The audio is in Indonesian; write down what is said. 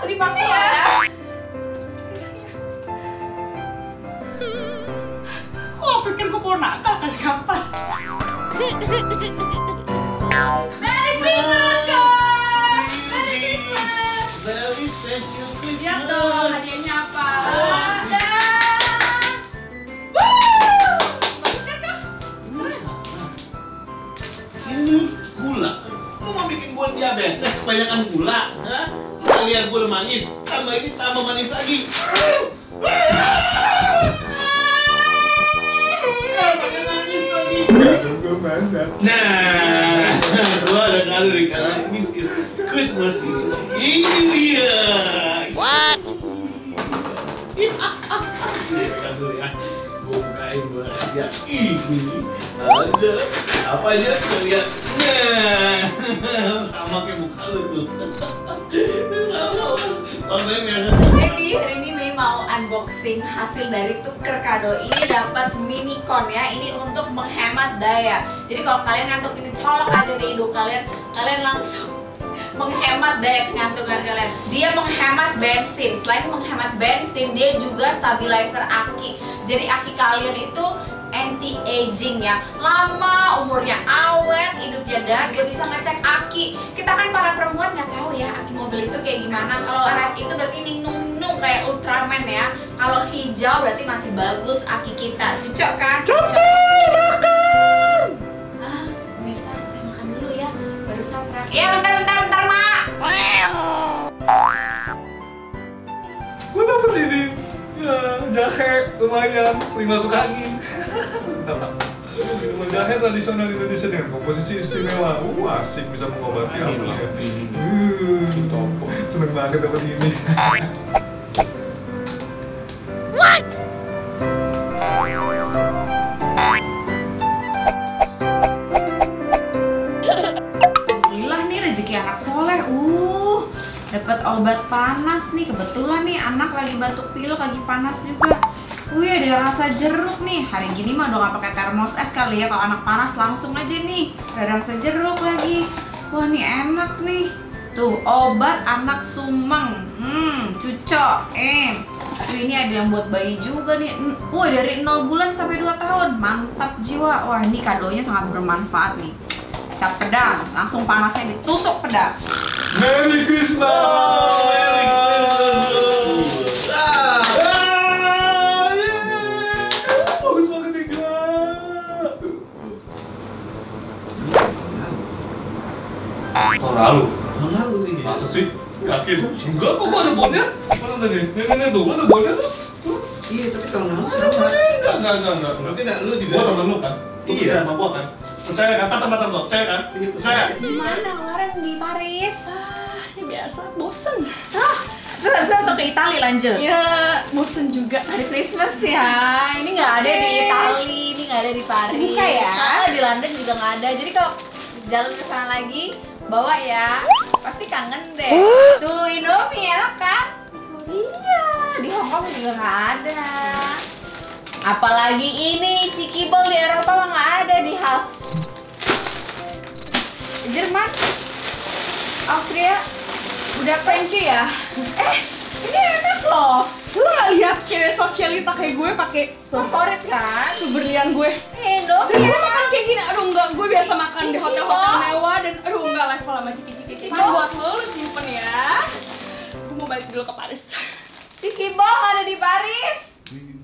dipakai ya. Kok pikir gue mau nakal kasih kapas? Merry Christmas, Kak! Merry Christmas! Very special Christmas. Lihat dong hadiahnya apa? Ini gula. Lu mau bikin gue diabetes kebanyakan gula? Hah? Lu gak lihat gue udah manis? Tambah ini tambah manis lagi. Pakai manis lagi. Nah, gua ada kado nih karena this is Christmas season. Ini dia. What? Kado ya. Gua bukain buat dia. Ini ada apa aja kita lihat. Nah, sama kayak muka lu tuh. Sama. Warnanya merah. Baby, hari ini Mei mau unboxing hasil dari tuker kado. Ini dapat mini kon ya. Ini untuk menghemat daya. Jadi kalau kalian ngantuk ini colok aja di hidung kalian, kalian langsung menghemat daya kenyantungan kalian. Dia menghemat bensin. Selain menghemat bensin, dia juga stabilizer aki. Jadi aki kalian itu anti-aging ya, lama umurnya, awet hidupnya, dan dia bisa ngecek aki. Kita kan para perempuan nggak tahu ya aki mobil itu kayak gimana. Kalau red itu berarti nung kayak Ultraman ya. Kalau hijau berarti masih bagus aki kita. Cocok kan? Cocok. Pemirsa, saya makan dulu ya. Barusan terakhir. Ya bentar mak. Gue dapet ini ya, jahe lumayan, sering masuk angin. Minuman jahe tradisional Indonesia dengan komposisi istimewa. Asik, bisa mengobati apa ya. Seneng banget dapet ini. What? Alhamdulillah nih rezeki anak soleh. Dapat obat panas nih, kebetulan nih anak lagi batuk pilek, lagi panas juga. Wih, ada rasa jeruk nih. Hari gini mah udah gak pakai termos es kali ya. Kalau anak panas langsung aja nih. Ada rasa jeruk lagi. Wah, nih enak nih. Tuh, obat anak sumeng. Cucok. Tuh, ini ada yang buat bayi juga nih. Wah, dari 0 bulan sampai 2 tahun. Mantap jiwa. Wah, ini kadonya sangat bermanfaat nih. Cap pedang, langsung panasnya ditusuk pedang. Merry Christmas! Merry Christmas! Bagus banget nih, Kak. Tahun lalu? Tahun lalu nih. Masa sih? Yakin? Enggak, kok ada bonnya? Mana tadi? Ini tuh, mana bonnya tuh? Iya, tapi tahun lalu sama. Enggak. Berarti enggak lu juga. Gua temen lu kan? Lu percaya sama gua kan? Percaya kan? Kata-kata gua, percaya kan? Percaya? Gimana kemarin di Paris? Ya biasa, bosen. Terus atau ke Italia lanjut? Ya bosen juga. Hari Christmas ya, ini nggak ada di Italia, ini nggak ada di Paris. Buka ya? Di London juga nggak ada. Jadi kalau jalan ke sana lagi, bawa ya. Pasti kangen deh. Tuh Indomie enak kan? Iya, di Hong Kong juga nggak ada. Apalagi ini Cikibol di Eropa mah nggak ada, di khas Jerman, Austria, udah thank you ya. Ini enak loh. Lu gak lihat cewek sosialita kayak gue pakai Favorit kan? tuh berlian gue. Indomie. Dan gue makan kayak gini, aduh enggak, gue biasa makan di hotel-hotel mewah dan aduh enggak level sama ciki-ciki. Ini buat lu simpen ya. Gue mau balik dulu ke Paris. Cikibol ada di Paris.